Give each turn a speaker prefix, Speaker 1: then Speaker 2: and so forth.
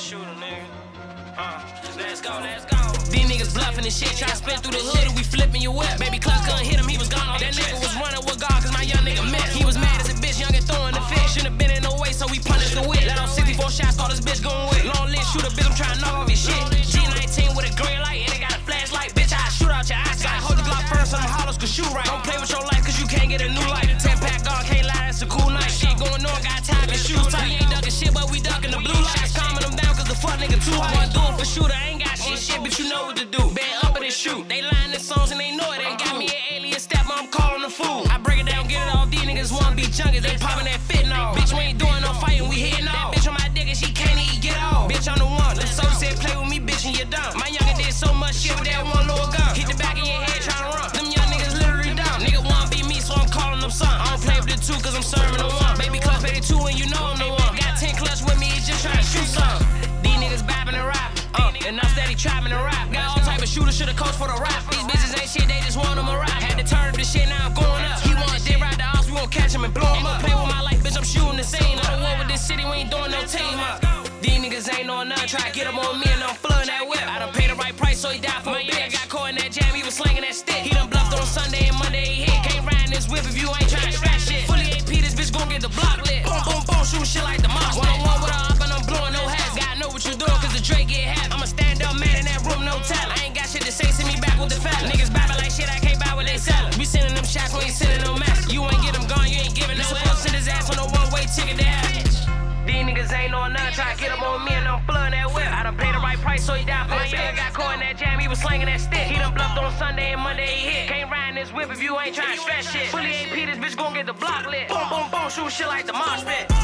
Speaker 1: shooter, nigga. Let's go, let's go. These niggas bluffing and shit, try to spin through the hood and we flipping your whip. Baby Clutch couldn't hit him, he was gone off that nigga was running with God cause my young nigga missed. He was mad as a bitch, young and throwing the fit. Shouldn't have been in no way, so we punished the whip. Let off 64 shots, thought this bitch going with. Long list shooter, bitch, I'm trying to knock off his shit. G19 with a green light and it got a flashlight. Bitch, I shoot out your eyes. Gotta hold the Glock first so them hollows can shoot right. Don't play with your life cause you can't get a new life. 10-pack God, can't lie, that's a cool night. Shit going on, got tied and shoes tight. We ain't ducking shit, but we ducking the blue lights. Calming them down cause the fuck nigga too hot. One do it for shooter, I ain't got shit, but you know what to do. Band up and shoot. They lying in songs and they know it. They got me an alien step, I'm calling the fool. I break it down, get it off. These niggas wanna be junkies, they popping that fentanyl. Bitch, we ain't doing no fighting, we hitting off. That bitch on my dick and she can't even get off. Bitch, I'm the one. The soldier said play with me, bitch, and you're dumb. My youngin' did so much shit with that one little gun. Hit the back of your head trying to run. Them young niggas literally dumb. Nigga wanna be me, so I'm calling them son. I don't play with the two cause I'm serving the one. Baby Clutch paid the two and you know I'm the one. Got 10 clutch with me, it's just trying to shoot some. These niggas bapping and rapping. And I'm steady trapping and rap. Got all type of shooters, shoulda coached for the rap. These bitches ain't shit, they just want them a rap. Had to turn up the shit, now I'm going up. He want dead right the ops, we gon' catch him and blow him up. Play with my life, bitch, I'm shooting the scene. I don't war with this city, we ain't doing no team up. These niggas ain't on none, try to get them on me and I'm flooding that whip. I done paid the right price, so he died for my bitch. Got caught in that jam, he was slinging that stick. He done bluffed on Sunday and Monday he hit. Can't ride in this whip if you ain't trying to scratch shit. Fully AP, this bitch gon' get the block lit. Boom, boom, boom, shooting shit like the mosh. One-on-one with a up and I'm blowing no hats. Gotta know what you doing, cause the Drake get happy. I'm a stand-up man in that room, no talent. I ain't got shit to say, send me back with the fella. Niggas babbling like shit, I can't buy what they sellin'. We sending them shots, we ain't sending no mess. You ain't get them gone, you ain't giving no help. Send his ass on a one-way ticket there. These niggas ain't on none, try to get up on me and I'm flooding that whip. I done paid the right price, so he died for my bitch. Got caught in that jam, he was slinging that stick. He done bluffed on Sunday and Monday he hit. Can't ride in this whip if you ain't trying to stretch shit. Fully AP, this bitch gon' get the block lit. Boom, boom, boom, shoot shit like the mosh pit.